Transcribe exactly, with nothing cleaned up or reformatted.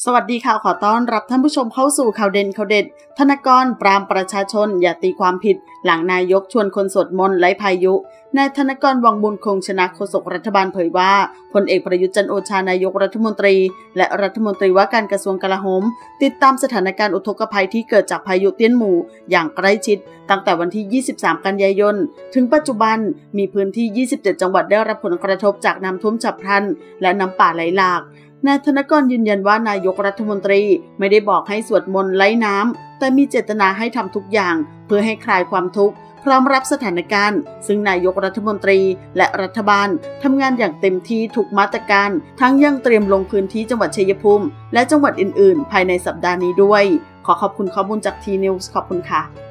สวัสดีค่ะขอต้อนรับท่านผู้ชมเข้าสู่ข่าวเด่นข่าวเด็ดธนกรปรามประชาชนอย่าตีความผิดหลังนายกชวนคนสวดมนต์ไล่พายุนายธนกรวังบุญคงชนะโฆษกรัฐบาลเผยว่าพลเอกประยุทธ์จันทร์โอชานายกรัฐมนตรีและรัฐมนตรีว่าการกระทรวงกลาโหมติดตามสถานการณ์อุทกภัยที่เกิดจากพายุเตี้ยนหมู่อย่างใกล้ชิดตั้งแต่วันที่ยี่สิบสามกันยายนถึงปัจจุบันมีพื้นที่ยี่สิบเจ็ดจังหวัดได้รับผลกระทบจากน้ำท่วมฉับพลันและน้ำป่าไหลหลากนายธนกรยืนยันว่านายกรัฐมนตรีไม่ได้บอกให้สวดมนต์ไล่น้ำแต่มีเจตนาให้ทำทุกอย่างเพื่อให้คลายความทุกข์พร้อมรับสถานการณ์ซึ่งนายกรัฐมนตรีและรัฐบาลทำงานอย่างเต็มที่ทุกมาตรการทั้งยังเตรียมลงพื้นที่จังหวัดชัยภูมิและจังหวัดอื่นๆภายในสัปดาห์นี้ด้วยขอขอบคุณข้อมูลจากทีนิวส์ขอบคุณค่ะ